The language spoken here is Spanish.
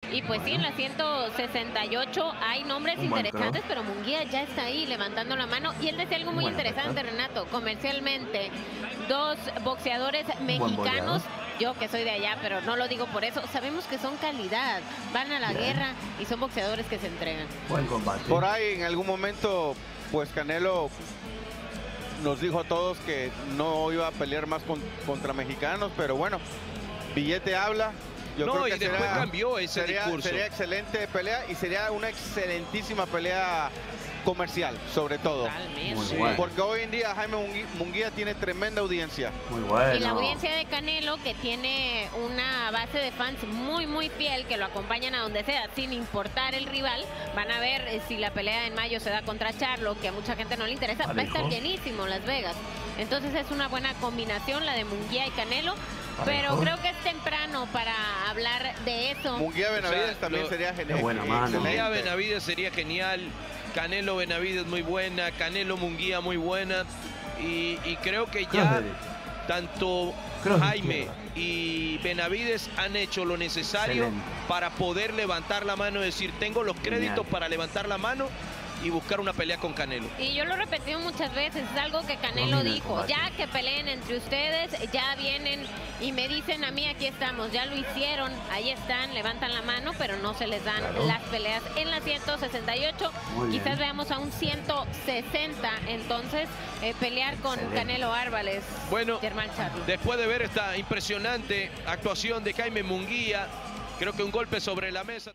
Y pues sí, en la 168 hay nombres interesantes, pero Munguía ya está ahí levantando la mano. Y él decía algo muy interesante, Renato. Comercialmente, dos boxeadores mexicanos, yo que soy de allá, pero no lo digo por eso, sabemos que son calidad, van a la guerra y son boxeadores que se entregan. Buen combate. Por ahí en algún momento, pues Canelo nos dijo a todos que no iba a pelear más contra mexicanos, pero bueno, billete habla. Yo creo que después cambió ese discurso. Sería excelente pelea y sería una excelentísima pelea comercial, sobre todo. Totalmente. Bueno. Porque hoy en día Jaime Munguía tiene tremenda audiencia. Muy bueno. Y la audiencia de Canelo, que tiene una base de fans muy fiel, que lo acompañan a donde sea, sin importar el rival. Van a ver si la pelea en mayo se da contra Charlo, que a mucha gente no le interesa. Va a estar llenísimo Las Vegas. Entonces es una buena combinación la de Munguía y Canelo. Pero creo que es temprano para hablar de eso. Munguía Benavides también sería genial. Munguía Benavides sería genial. Canelo Benavides muy buena. Canelo Munguía muy buena. Y creo que ya tanto Jaime y Benavides han hecho lo necesario para poder levantar la mano y decir, tengo los créditos para levantar la mano y buscar una pelea con Canelo. Y yo lo he repetido muchas veces, es algo que Canelo dijo, ya que peleen entre ustedes, ya vienen y me dicen a mí, aquí estamos, ya lo hicieron, ahí están, levantan la mano, pero no se les dan las peleas en la 168, quizás veamos a un 160, entonces pelear con Canelo Álvarez. Bueno, Charlo. Después de ver esta impresionante actuación de Jaime Munguía, creo que un golpe sobre la mesa.